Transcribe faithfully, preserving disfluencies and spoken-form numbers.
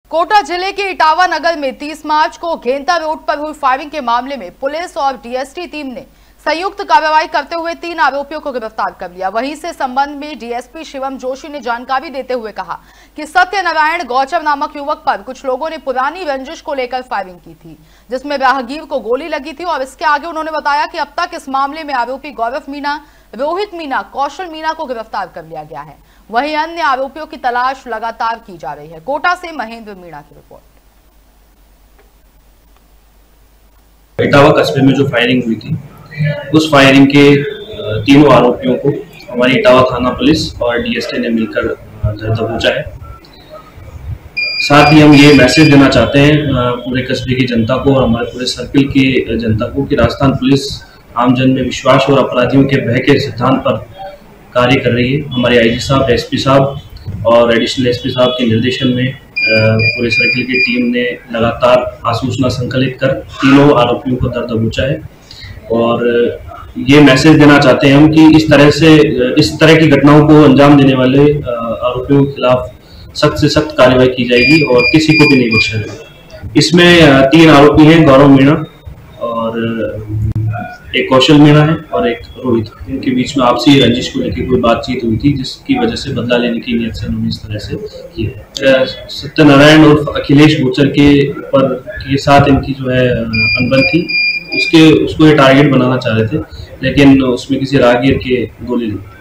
कोटा जिले के इटावा नगर में तीस मार्च को घेंता रोड पर हुई फायरिंग के मामले में पुलिस और डीएसटी टीम ने संयुक्त कार्रवाई करते हुए तीन आरोपियों को गिरफ्तार कर लिया। वहीं से संबंध में डीएसपी शिवम जोशी ने जानकारी देते हुए कहा कि सत्यनारायण गौचर नामक युवक पर कुछ लोगों ने पुरानी रंजिश को लेकर फायरिंग की थी, जिसमें राहगीर को गोली लगी थी। और इसके आगे उन्होंने बताया कि अब तक इस मामले में आरोपी गौरव मीणा, रोहित मीणा, कौशल मीणा को गिरफ्तार कर लिया गया है। वहीं अन्य आरोपियों की तलाश लगातार की जा रही है। कोटा से महेंद्र मीणा की रिपोर्ट। इटावा कस्बे में जो फायरिंग हुई थी, उस फायरिंग के तीनों आरोपियों को हमारी इटावा थाना पुलिस और डीएसटी ने मिलकर धर दबोचा है। साथ ही हम ये मैसेज देना चाहते हैं पूरे कस्बे की जनता को और हमारे पूरे सर्किल की जनता को कि राजस्थान पुलिस आमजन में विश्वास और अपराधियों के भय के सिद्धांत पर कार्य कर रही है। हमारे आईजी साहब, एसपी साहब और एडिशनल एसपी साहब के निर्देशन में पूरे सर्किल की टीम ने लगातार आसूचना संकलित कर तीनों आरोपियों को धर दबोचा है। और ये मैसेज देना चाहते हैं हम कि इस तरह से इस तरह की घटनाओं को अंजाम देने वाले आरोपियों के खिलाफ सख्त से सख्त कार्रवाई की जाएगी और किसी को भी नहीं बख्शा जाएगा। इसमें तीन आरोपी हैं, गौरव मीणा और एक कौशल मीणा है और एक रोहित। इनके बीच में आपसी रंजिश को लेकर कोई बातचीत हुई थी, जिसकी वजह से बदला लेने की नियत से उन्होंने इस तरह से किया। सत्यनारायण और अखिलेश गुर्जर के ऊपर के साथ इनकी जो है अनबन थी, उसके उसको ये टारगेट बनाना चाह रहे थे, लेकिन उसमें किसी राहगीर के गोली लगी।